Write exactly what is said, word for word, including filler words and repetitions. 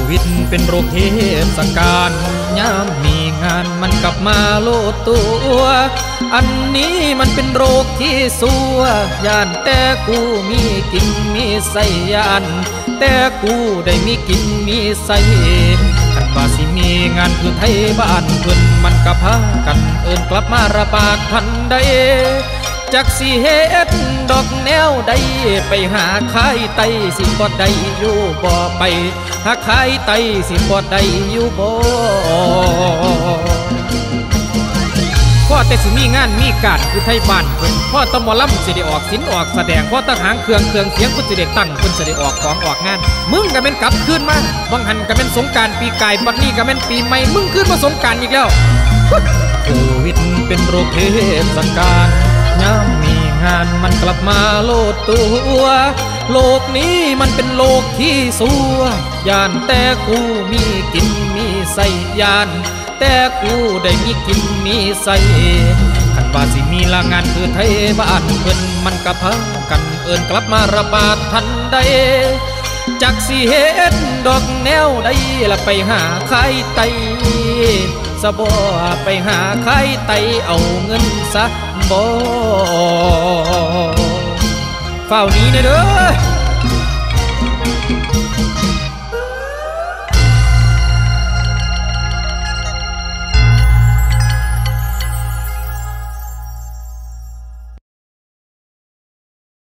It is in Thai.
วิดเป็นโรคเทศกาลยามมีงานมันกลับมาโลดตัวอันนี้มันเป็นโรคที่สัวยานแต่กูมีกินมีใส่ยานแต่กูได้มีกินมีใส่คันว่าสิมีงานคือไทยบ้านเพิ่นมันก็พากันเอิ้นกลับมาระบาดทันใดจักสิเฮ็ดดอกแนวใดไปหาขายไตสิบ่ได้อยู่บ่ไปหาขายไตสิบ่ได้อยู่บ่พ่อแต่สิมีงานมีการคือไทยบ้านเพิ่นพ่อตะหมอลำสิได้ออกศิลป์ออกแสดงพ่อตะหางเครื่องเครื่องเสียงเพิ่นสิได้ตั้งเพิ่นสิได้ออกของออกงานมึงก็แม่นกลับคืนมาบางหันก็แม่นสงกรานต์ปีกายบัดนี้ก็แม่นปีใหม่มึงคืนมาสงกรานต์อีกแล้วโควิดเป็นโรคเทศกาลยามมีงานมันกลับมาโลดตัวโลกนี้มันเป็นโลกที่สัวยานแต่กูมีกินมีใส่ยานแต่กูได้มีกินมีใส่คันว่าสิมีละงานคือไทยบ้านเพิ่นมันก็พากันเอิ้นกลับมาระบาดทันใดจักสิเฮ็ดดอกแนวใดละไปหาขายไตสะบ่ไปหาขายไตเอาเงินซะบ่เฝ้านี้เด้อ